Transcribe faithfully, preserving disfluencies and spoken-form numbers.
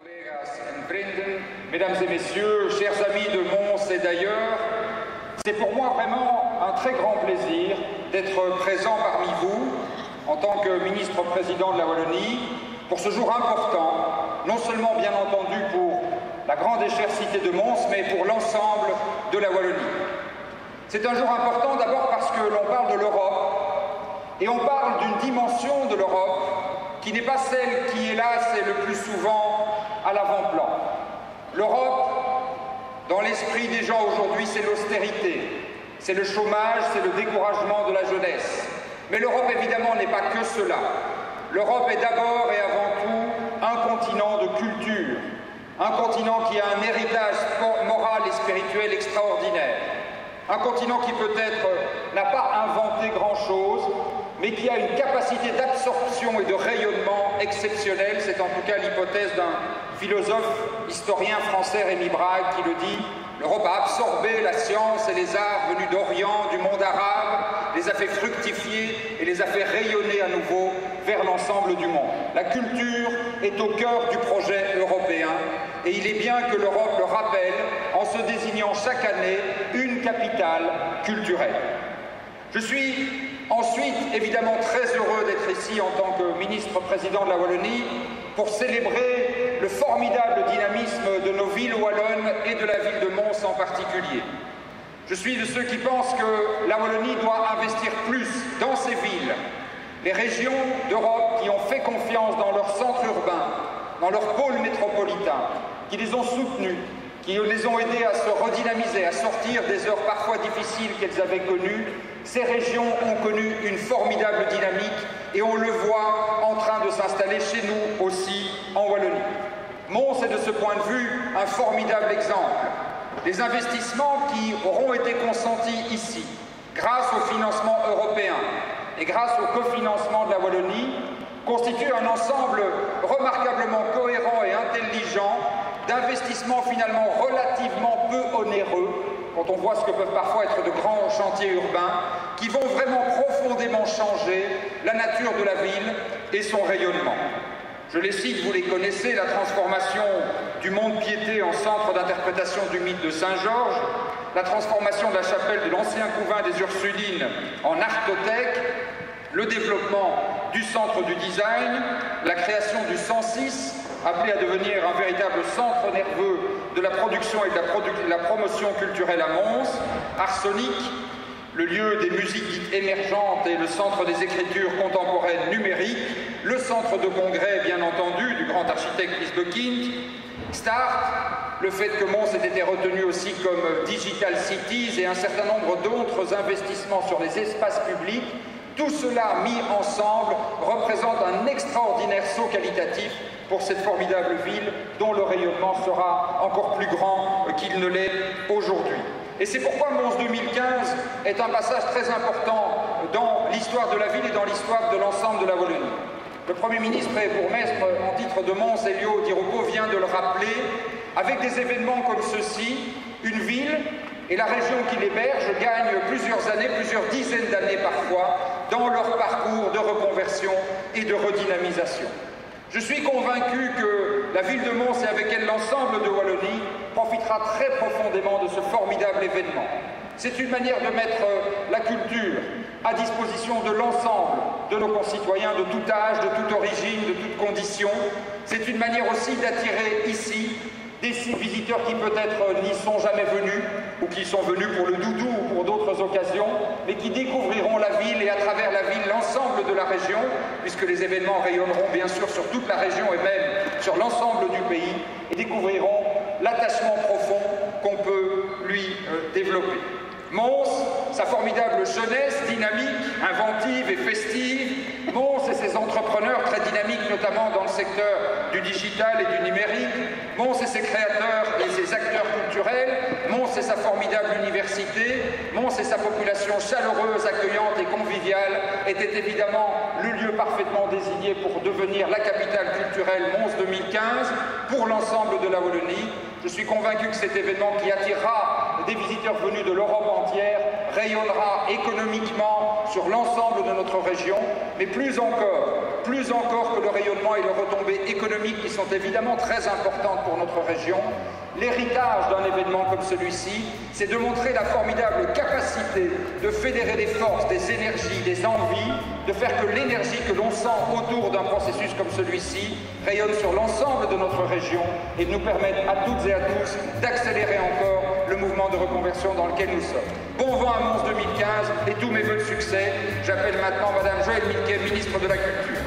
Mesdames et messieurs, chers amis de Mons et d'ailleurs, c'est pour moi vraiment un très grand plaisir d'être présent parmi vous en tant que ministre-président de la Wallonie pour ce jour important, non seulement bien entendu pour la grande et chère cité de Mons, mais pour l'ensemble de la Wallonie. C'est un jour important d'abord parce que l'on parle de l'Europe et on parle d'une dimension de l'Europe qui n'est pas celle qui, hélas, est le plus souvent à l'avant-plan. L'Europe, dans l'esprit des gens aujourd'hui, c'est l'austérité, c'est le chômage, c'est le découragement de la jeunesse. Mais l'Europe, évidemment, n'est pas que cela. L'Europe est d'abord et avant tout un continent de culture, un continent qui a un héritage moral et spirituel extraordinaire, un continent qui peut-être n'a pas inventé grand-chose, mais qui a une capacité d'absorption et de rayonnement exceptionnelle. C'est en tout cas l'hypothèse d'un philosophe, historien français, Rémi Brague, qui le dit. L'Europe a absorbé la science et les arts venus d'Orient, du monde arabe, les a fait fructifier et les a fait rayonner à nouveau vers l'ensemble du monde. La culture est au cœur du projet européen et il est bien que l'Europe le rappelle en se désignant chaque année une capitale culturelle. Je suis ensuite évidemment très heureux d'être ici en tant que ministre-président de la Wallonie pour célébrer le formidable dynamisme de nos villes wallonnes et de la ville de Mons en particulier. Je suis de ceux qui pensent que la Wallonie doit investir plus dans ces villes. Les régions d'Europe qui ont fait confiance dans leur centre urbain, dans leur pôle métropolitain, qui les ont soutenus, qui les ont aidés à se redynamiser, à sortir des heures parfois difficiles qu'elles avaient connues, ces régions ont connu une formidable dynamique et on le voit en train de s'installer chez nous aussi en Wallonie. Mons est de ce point de vue un formidable exemple. Les investissements qui auront été consentis ici, grâce au financement européen et grâce au cofinancement de la Wallonie, constituent un ensemble remarquablement cohérent et intelligent d'investissements finalement relativement peu onéreux, quand on voit ce que peuvent parfois être de grands chantiers urbains, qui vont vraiment profondément changer la nature de la ville et son rayonnement. Je les cite, vous les connaissez, la transformation du Mont-de-Piété en centre d'interprétation du mythe de Saint-Georges, la transformation de la chapelle de l'ancien couvent des Ursulines en artothèque, le développement du centre du design, la création du cent six, appelé à devenir un véritable centre nerveux de la production et de la, produ la promotion culturelle à Mons, Arsonic, le lieu des musiques dites émergentes et le centre des écritures contemporaines numériques, le centre de congrès, bien entendu, du grand architecte Lisbekind, Start, le fait que Mons ait été retenu aussi comme Digital Cities et un certain nombre d'autres investissements sur les espaces publics. Tout cela mis ensemble représente un extraordinaire saut qualitatif pour cette formidable ville dont le rayonnement sera encore plus grand qu'il ne l'est aujourd'hui. Et c'est pourquoi Mons deux mille quinze est un passage très important dans l'histoire de la ville et dans l'histoire de l'ensemble de la Wallonie. Le Premier ministre et bourgmestre en titre de Mons, Elio Di Rupo, vient de le rappeler. Avec des événements comme ceux-ci, une ville et la région qui l'héberge gagnent plusieurs années, plusieurs dizaines d'années parfois, dans leur parcours de reconversion et de redynamisation. Je suis convaincu que la ville de Mons et avec elle l'ensemble de Wallonie profitera très profondément de ce formidable événement. C'est une manière de mettre la culture à disposition de l'ensemble de nos concitoyens de tout âge, de toute origine, de toute condition. C'est une manière aussi d'attirer ici des visiteurs qui peut-être n'y sont jamais venus ou qui sont venus pour le doudou ou pour d'autres occasions, mais qui découvriront la ville et à travers la ville l'ensemble de la région, puisque les événements rayonneront bien sûr sur toute la région et même sur l'ensemble du pays, et découvriront l'attachement profond qu'on peut lui euh, développer. Mons, sa formidable jeunesse dynamique, inventive et festive, Mons et ses entrepreneurs très dynamiques, notamment dans le secteur du digital et du numérique, Mons et ses créateurs et ses acteurs culturels, Mons et sa formidable université, Mons et sa population chaleureuse, accueillante et conviviale étaient évidemment le lieu parfaitement désigné pour devenir la capitale culturelle Mons deux mille quinze pour l'ensemble de la Wallonie. Je suis convaincu que cet événement qui attirera des visiteurs venus de l'Europe entière rayonnera économiquement sur l'ensemble de notre région, mais plus encore plus encore que le rayonnement et les retombées économiques qui sont évidemment très importantes pour notre région, l'héritage d'un événement comme celui-ci, c'est de montrer la formidable capacité de fédérer des forces, des énergies, des envies, de faire que l'énergie que l'on sent autour d'un processus comme celui-ci rayonne sur l'ensemble de notre région et nous permette à toutes et à tous d'accélérer encore le mouvement de reconversion dans lequel nous sommes. Bon vent à Mons deux mille quinze et tous mes vœux de succès. J'appelle maintenant Madame Joëlle Milquet, ministre de la Culture.